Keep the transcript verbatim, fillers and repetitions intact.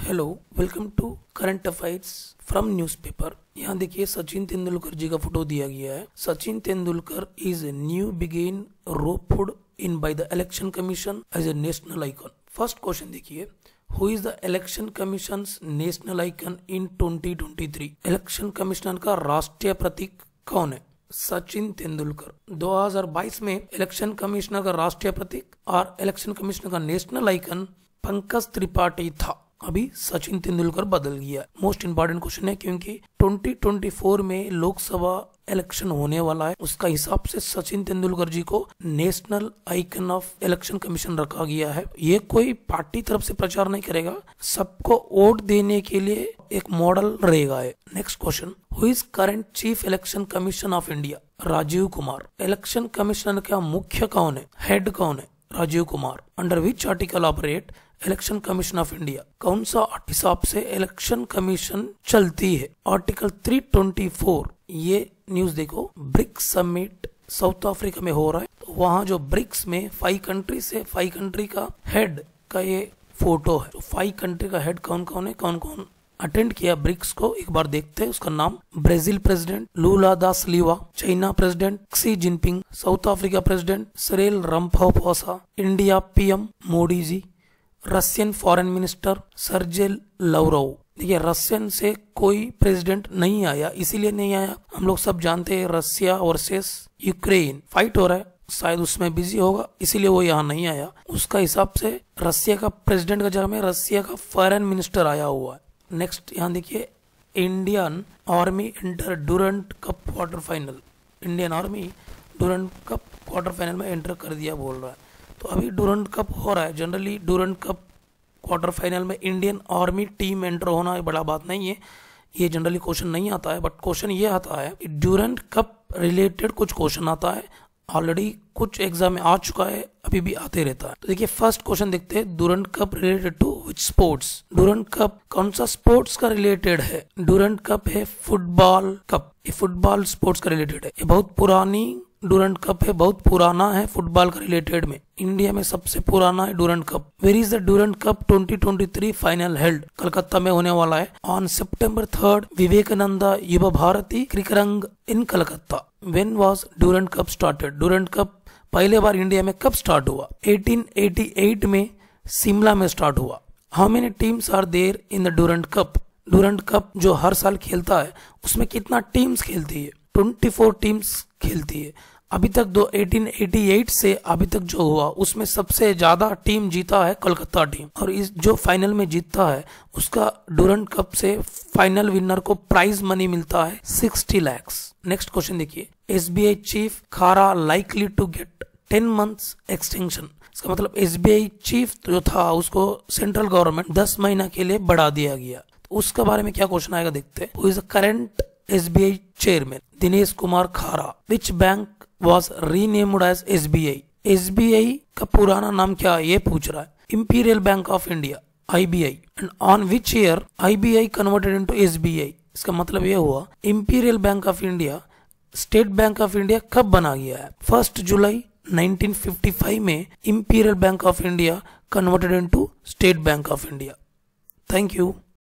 Hello, welcome to current affairs from newspaper. यहाँ देखिए सचिन तेंदुलकर जी का फोटो दिया गया है। सचिन तेंदुलकर इज न्यू बिगेन roped in by the election commission as a national icon. First question देखिए, who is the election commission national icon in twenty twenty three. Election commissioner का राष्ट्रीय प्रतीक कौन है? सचिन तेंदुलकर। दो हज़ार बाईस में इलेक्शन कमिश्नर का राष्ट्रीय प्रतीक और इलेक्शन कमिश्नर का नेशनल आइकन पंकज त्रिपाठी था। अभी सचिन तेंदुलकर बदल गया। मोस्ट इंपॉर्टेंट क्वेश्चन है क्योंकि ट्वेंटी ट्वेंटी फोर में लोकसभा इलेक्शन होने वाला है। उसका हिसाब से सचिन तेंदुलकर जी को national icon of election commission रखा गया है। ये कोई पार्टी तरफ से प्रचार नहीं करेगा, सबको वोट देने के लिए एक मॉडल रहेगा। Next question, who is current chief election commission of India? Rajiv Kumar. Election commissioner का मुख्य कौन है, हेड कौन है? Rajiv Kumar. Under which article operate election commission of India? कौन सा हिसाब से इलेक्शन कमीशन चलती है? Article three twenty four. ये न्यूज देखो, ब्रिक्स समिट साउथ अफ्रीका में हो रहा है। तो वहाँ जो ब्रिक्स में फाइव कंट्री से फाइव कंट्री का हेड का ये फोटो है। तो फाइव कंट्री का हेड कौन कौन है, कौन कौन अटेंड किया ब्रिक्स को, एक बार देखते हैं। उसका नाम, Brazil president Lula da Silva, China president Xi Jinping, South Africa president Cyril Ramaphosa, India PM Modi ji, Russian foreign minister Sergey Lavrov. देखिए, रशियन से कोई प्रेसिडेंट नहीं आया, इसीलिए नहीं आया, हम लोग सब जानते हैं रशिया वर्सेस यूक्रेन फाइट हो रहा है, शायद उसमें बिजी होगा, इसीलिए वो यहाँ नहीं आया। उसका हिसाब से रशिया का प्रेसिडेंट का जगह में रशिया का फॉरेन मिनिस्टर आया हुआ है। नेक्स्ट यहाँ देखिए, Indian army enter Durand Cup quarter final. Indian army Durand Cup quarter final में एंटर कर दिया बोल रहा है। तो अभी डूरंट कप हो रहा है। Generally Durand Cup quarter final में इंडियन आर्मी टीम एंटर होना बड़ा बात नहीं है, ये जनरली क्वेश्चन नहीं आता है। बट क्वेश्चन ये आता है, डूरंट कप रिलेटेड कुछ क्वेश्चन आता है, ऑलरेडी कुछ एग्जाम में आ चुका है, अभी भी आते रहता है। तो देखिए, फर्स्ट क्वेश्चन देखते हैं, Durand Cup related to which sports? Durand Cup कौन सा स्पोर्ट्स का रिलेटेड है? डूरंट कप है फुटबॉल कप, ये फुटबॉल स्पोर्ट्स का रिलेटेड है। ये बहुत पुरानी डूरंट कप है, बहुत पुराना है फुटबॉल का रिलेटेड में। इंडिया में सबसे पुराना है Durand Cup. Where is the Durand Cup twenty twenty three final held? Calcutta में होने वाला है on September third, Vivekananda Yuva Bharati Krirangan in Calcutta. When was Durand Cup started? Durand Cup पहले बार इंडिया में कब स्टार्ट हुआ? एटीन एटी एट में शिमला में स्टार्ट हुआ। How many teams are there in the Durand Cup? Durand Cup जो हर साल खेलता है उसमें कितना टीम्स खेलती है? ट्वेंटी फोर टीम्स खेलती है। अभी तक दो एटीन एटी एट से अभी तक जो हुआ उसमें सबसे ज्यादा टीम जीता है कोलकाता टीम, और इस जो फाइनल में जीतता है उसका डूरंट कप से फाइनल विनर को प्राइज मनी मिलता है सिक्सटी लैक्स। नेक्स्ट क्वेश्चन देखिए, SBI chief Khara likely to get ten months extension. इसका मतलब एसबीआई चीफ जो था उसको सेंट्रल गवर्नमेंट दस महीना के लिए बढ़ा दिया गया। तो उसके बारे में क्या क्वेश्चन आएगा देखते हैं। Who is the current SBI chairman? Dinesh Kumar Khara. Which bank was renamed as S B I? S B I का पुराना नाम क्या है ये पूछ रहा है। Imperial Bank of India, I B I. And on which year I B I converted into S B I? इसका मतलब ये हुआ, Imperial Bank of India State Bank of India कब बना गया है? First July nineteen fifty five में Imperial Bank of India converted into State Bank of India. Thank you.